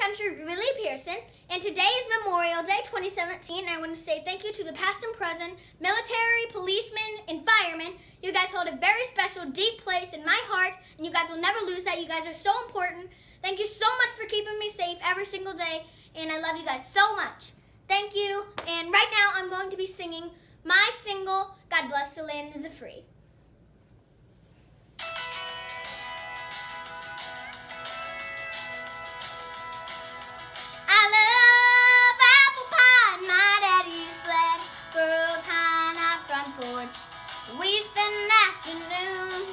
I'm Shirley Pearson, and today is Memorial Day 2017, and I want to say thank you to the past and present, military, policemen, and firemen. You guys hold a very special, deep place in my heart, and you guys will never lose that. You guys are so important. Thank you so much for keeping me safe every single day, and I love you guys so much. Thank you, and right now I'm going to be singing my single, God Bless the Land of the Free. We spend afternoons.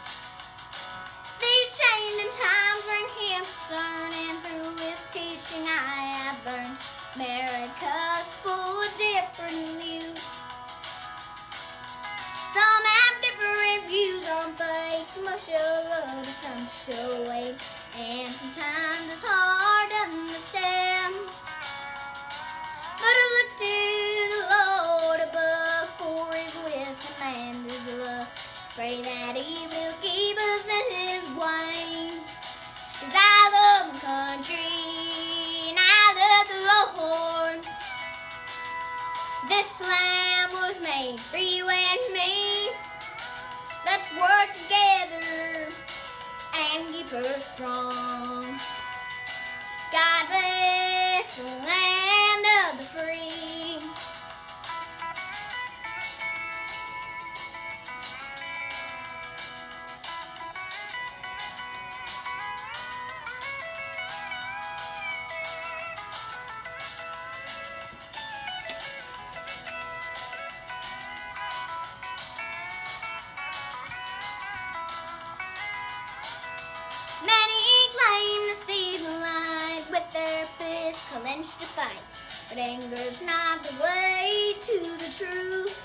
These changing times bring him concern, and through his teaching I have learned America's full of different views. Some have different views on faith, some show love, some show hate, and sometimes it's hard to understand. But I look to the Lord above for his wisdom and his love. Pray that he will keep us in his way. 'Cause I love my country and I love the Lord. This land was made for you and me. Let's work together and keep her strong. God bless the land of the free. Clenched to fight, but anger's not the way to the truth.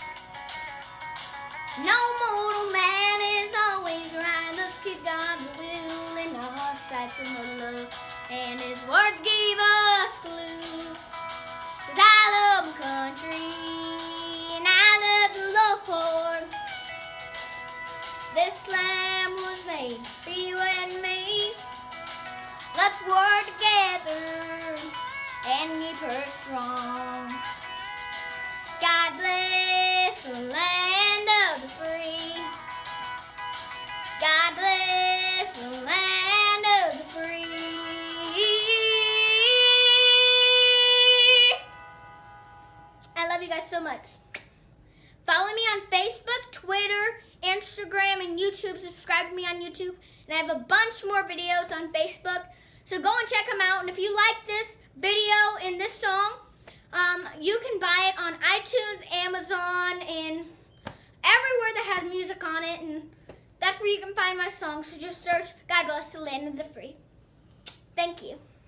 No mortal man is always right. Let's keep God's will in our sights and the love, and his words give us clues. 'Cause I love my country and I love the Lord. This land was made for you and me. Let's work together and keep her strong. God bless the land of the free. God bless the land of the free. I love you guys so much. Follow me on Facebook, Twitter, Instagram, and YouTube. Subscribe to me on YouTube. And I have a bunch more videos on Facebook. So go and check them out. And if you like this video and this song, you can buy it on iTunes, Amazon, and everywhere that has music on it. And that's where you can find my songs. So just search God Bless the Land of the Free. Thank you.